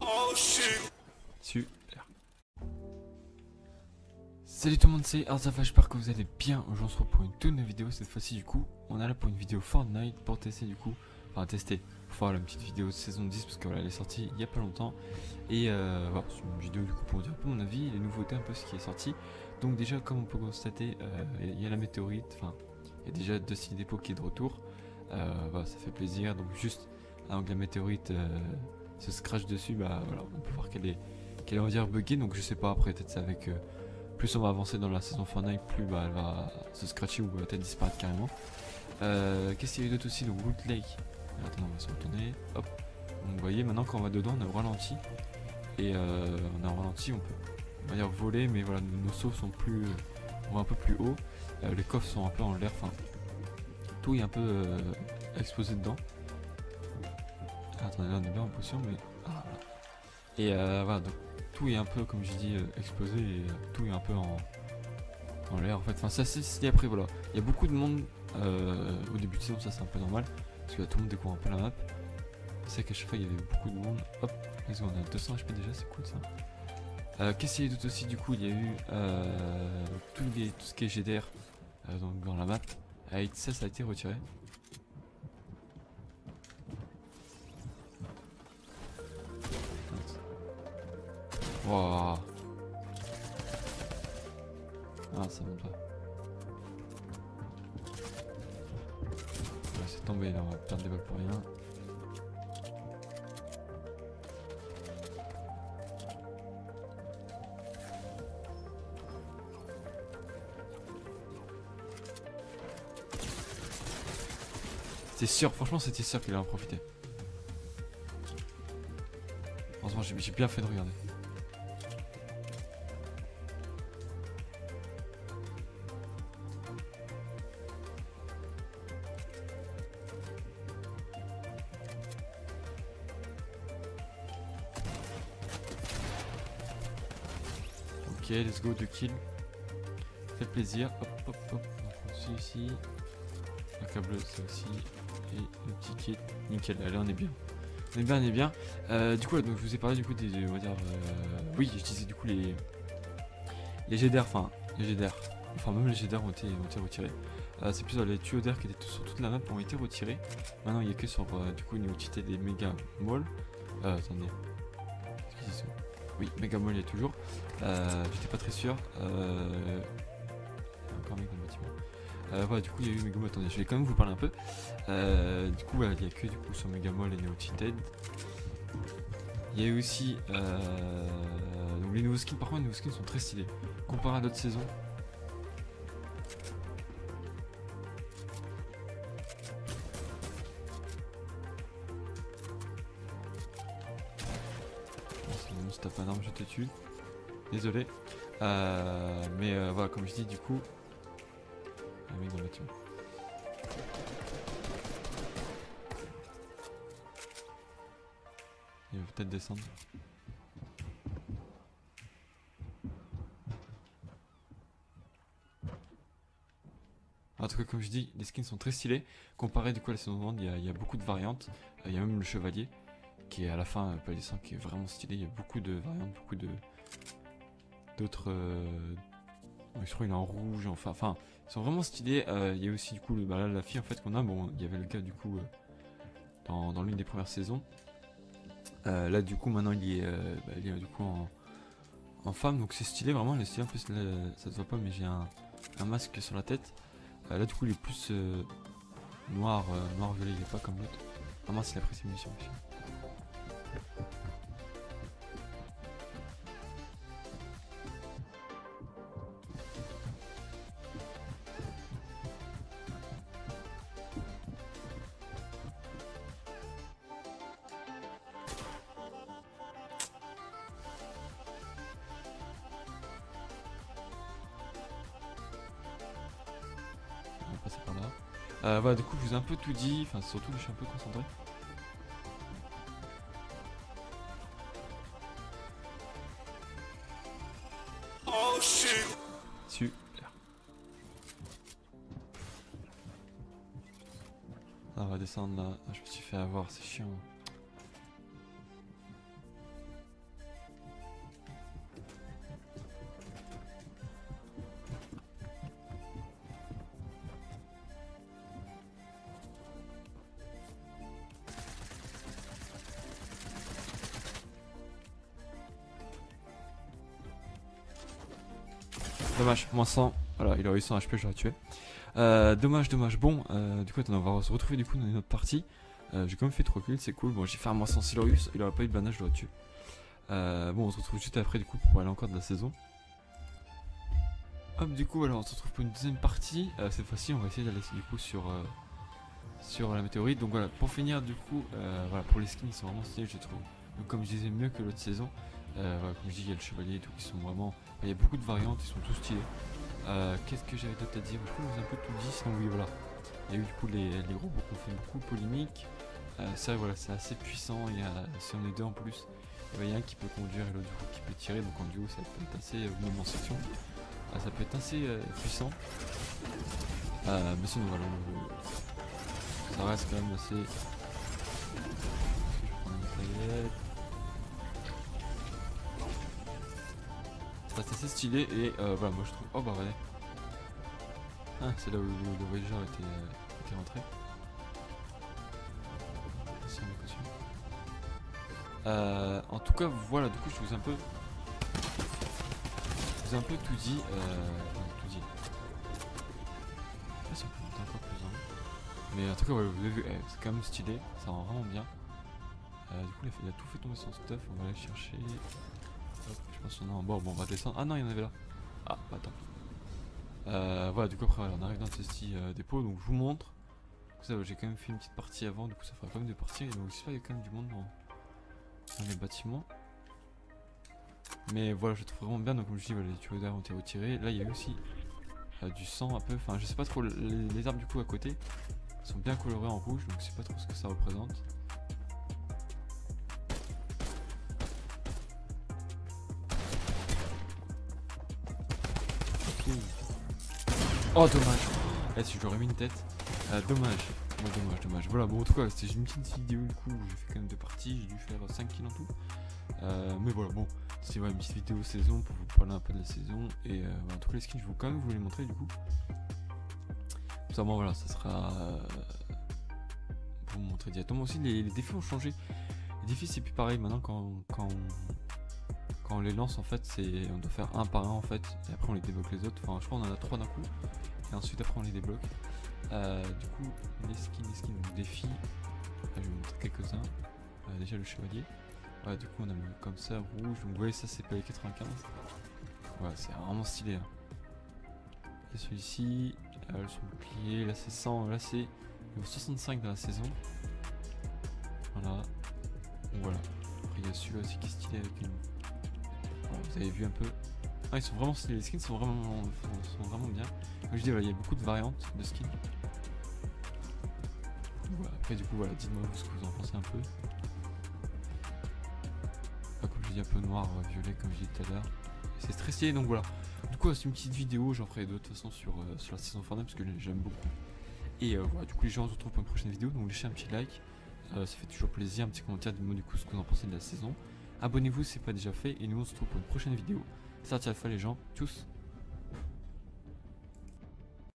Super. Salut tout le monde, c'est Arzafa, j'espère que vous allez bien. Aujourd'hui on se retrouve pour une toute nouvelle vidéo. Cette fois-ci du coup on est là pour une vidéo Fortnite pour tester du coup. Enfin tester, pour faire la petite vidéo de saison 10 parce que voilà, elle est sortie il y a pas longtemps. Et voilà, c'est une vidéo du coup pour dire un peu mon avis, les nouveautés, un peu ce qui est sorti. Donc déjà comme on peut constater, il y a la météorite, enfin il y a déjà Dusty Depot qui est de retour. Voilà, ça fait plaisir. Donc juste avant que la météorite se crache dessus, bah voilà, on peut voir qu'elle est on va dire buggée. Donc je sais pas, après peut-être c'est avec plus on va avancer dans la saison Fortnite, plus bah, elle va se scratcher ou peut-être disparaître carrément. Qu'est-ce qu'il y a eu d'autre aussi? Donc Wood Lake. Attends, on va se retourner. Hop. Donc vous voyez maintenant quand on va dedans on est au ralenti. Et on est en ralenti, on peut on va dire voler, mais voilà, nos sauts sont plus on va un peu plus haut. Les coffres sont un peu en l'air, enfin tout est un peu exposé dedans. Attendez, là on est bien en position, mais voilà. Et voilà, donc tout est un peu comme j'ai dit exposé et tout est un peu en l'air en fait. Enfin c'est assez stylé. Après voilà, il y a beaucoup de monde au début de saison, ça c'est un peu normal parce que là, tout le monde découvre un peu la map. C'est qu'à chaque fois il y avait beaucoup de monde. Hop, let's go, on a 200 HP déjà, c'est cool ça. Qu'est-ce qu'il y a eu d'autre aussi? Du coup il y a eu tout ce qui est GDR donc dans la map. Ça a été retiré. Wow. Ah ça monte pas. C'est tombé là, on va perdre des balles pour rien. C'était sûr, franchement c'était sûr qu'il allait en profiter. Heureusement j'ai bien fait de regarder. Ok, let's go, 2 kills. Fait plaisir. Hop, hop, hop. Donc on suit ici. Un câble, ça aussi. Et le petit kit. Nickel, allez, on est bien. On est bien, on est bien. Du coup, là, donc, je vous ai parlé du coup des. On va dire. Oui, je disais du coup les GDR, enfin, les GDR. Enfin, même les GDR ont été retirés. C'est plus les tuyaux d'air qui étaient sur toute la map ont été retirés. Maintenant, il n'y a que sur du coup une utilité des méga malls. Attendez. Oui, Mega Mall il y a toujours. J'étais pas très sûr. Il y a encore un mec dans le bâtiment. Voilà, du coup il y a eu Mega Mall. Attendez, je vais quand même vous parler un peu. Du coup, il n'y a que du coup sur Mega Mall et Neo Cheated. Il y a eu aussi donc les nouveaux skins. Par contre, les nouveaux skins sont très stylés comparé à d'autres saisons. Si t'as pas d'arme, je te tue. Désolé. Mais voilà, comme je dis, du coup. Un mec dans le bâtiment. Il va peut-être descendre. En tout cas, comme je dis, les skins sont très stylés. Comparé du coup à la saison 1, il y a beaucoup de variantes. Il y a même le chevalier qui est à la fin, palier 5, qui est vraiment stylé. Il y a beaucoup de variantes, beaucoup d'autres. Je crois qu'il est en rouge, enfin, ils sont vraiment stylés. Il y a aussi du coup là, la fille en fait qu'on a. Bon, il y avait le gars du coup dans l'une des premières saisons. Là du coup maintenant il est du coup en femme, donc c'est stylé vraiment. Il est stylé en plus, là, ça se voit pas, mais j'ai un masque sur la tête. Là du coup il est plus noir violet, il est pas comme l'autre. Vraiment c'est la précision aussi. Passer par là. Voilà, du coup, je vous ai un peu tout dit. Enfin, surtout, je suis un peu concentré. Oh shit! Super. Ça va descendre là. Ah, je me suis fait avoir, c'est chiant. Dommage, moins 100. Voilà, il aurait eu 100 HP, je l'aurais tué. Dommage. Bon, du coup, attends, on va se retrouver du coup dans une autre partie. J'ai quand même fait 3 kills, c'est cool. Bon, j'ai fait un moins 100 Silorius, il aurait pas eu de banage, je l'aurais tué. Bon, on se retrouve juste après du coup pour parler encore de la saison. Hop, du coup, alors on se retrouve pour une deuxième partie. Cette fois-ci, on va essayer d'aller du coup sur la météorite. Donc voilà, pour finir, du coup, voilà, pour les skins, ils sont vraiment stylés, je trouve. Donc, comme je disais, mieux que l'autre saison. Voilà, comme je dis, il y a le chevalier et tout qui sont vraiment. Il y a beaucoup de variantes, ils sont tous stylés. Qu'est-ce que j'avais d'autre à dire? Je crois que vous ai un peu tout dit, sinon, oui, voilà. Il y a eu du coup les gros qui ont fait beaucoup de polémiques. Ça, voilà, c'est assez puissant. Il y a, si on est deux en plus, il y a un qui peut conduire et l'autre du coup qui peut tirer. Donc en duo, ça peut être assez. Même en section. Ça peut être assez puissant. Mais sinon, voilà, ça reste quand même assez. Je prends une paillette. Ça reste assez stylé et voilà, moi je trouve. Oh bah regardez. Ah, c'est là où le Voyager était rentré. En tout cas, voilà, du coup, je vous ai un peu tout dit. Tout dit. Si on peut monter encore plus en. Mais en tout cas, voilà, vous avez vu, c'est quand même stylé, ça rend vraiment bien. Du coup, il a tout fait tomber son stuff, on va aller chercher. Hop, je pense qu'on a un bord, bon, on va descendre. Ah non, il y en avait là. Ah, attends. Voilà, du coup, après, voilà, on arrive dans ce petit dépôt, donc je vous montre. Ça, j'ai quand même fait une petite partie avant, du coup, ça fera quand même des parties. Et donc, j'espère qu'il y a quand même du monde dans les bâtiments. Mais voilà, je trouve vraiment bien. Donc, comme je dis, voilà, les tuyaux d'air ont été retirés. Là, il y a aussi du sang un peu. Enfin, je sais pas trop. Les arbres du coup à côté sont bien colorés en rouge. Donc, je sais pas trop ce que ça représente. Okay. Oh, dommage. Si j'aurais mis une tête. Dommage. Dommage. Voilà, bon, en tout cas, c'était une petite vidéo du coup où j'ai fait quand même 2 parties. J'ai dû faire 5 kills en tout. Mais voilà, bon, c'est une petite vidéo saison pour vous parler un peu de la saison. Et voilà, tous les skins, je vais quand même vous les montrer du coup. Notamment, voilà, ça sera pour vous montrer directement. Aussi, les défis ont changé. Les défis, c'est plus pareil maintenant quand on les lance en fait. On doit faire un par un en fait. Et après, on les débloque les autres. Enfin, je crois qu'on en a 3 d'un coup. Et ensuite, après, on les débloque. Du coup, les skins, donc défis. Je vais vous montrer quelques-uns. Déjà, le chevalier. Ouais, du coup on a mis comme ça, rouge, donc vous voyez ça c'est pas les 95. Ouais, c'est vraiment stylé. Hein. Et celui-ci, son bouclier, là c'est 100, là c'est 65 dans la saison. Voilà. Donc voilà. Après il y a celui-là aussi qui est stylé avec une. Voilà, vous avez vu un peu. Ah, ils sont vraiment stylés, les skins sont vraiment bien. Comme je dis, voilà, il y a beaucoup de variantes de skins. Donc, voilà. Après du coup voilà, dites-moi ce que vous en pensez un peu. Comme je dis, un peu noir, violet comme je disais tout à l'heure. C'est très stylé, donc voilà. Du coup c'est une petite vidéo, j'en ferai d'autres de toute façon sur la saison Fortnite parce que j'aime beaucoup. Et voilà, du coup les gens se retrouvent pour une prochaine vidéo, donc laissez un petit like, ça fait toujours plaisir, un petit commentaire, dites-moi du coup ce que vous en pensez de la saison. Abonnez-vous si ce n'est pas déjà fait, et nous on se retrouve pour une prochaine vidéo. Salut à la fois les gens, tchuss.